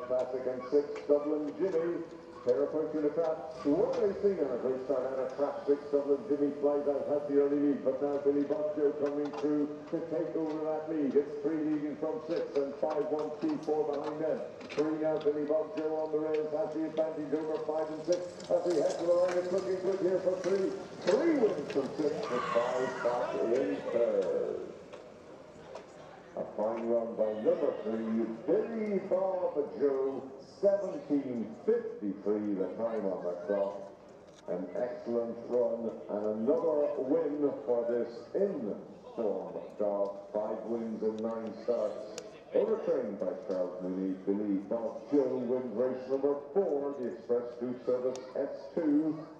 Classic and 6 Dublin Jimmy. Pair of points in the trap. What they seen on a great start out of trap 6 Dublin Jimmy flies out, has the early lead, but now Billy Boggio coming through to take over that lead. It's 3 leading from 6 and 5, 1, 2, 4 behind them. 3 now, Billy Boggio on the rails has the advantage over 5 and 6 as we head to the line. It's looking good here for 3. 3 wins from 6 with 5 back in third. A fine run by number 3, Billy Boggio, 17:53 the time on the clock. An excellent run and another win for this in-form dog. 5 wins in 9 starts. Overtrained by Charles Mooney, Billy Boggio wins race number 4, the Express Food Service S2.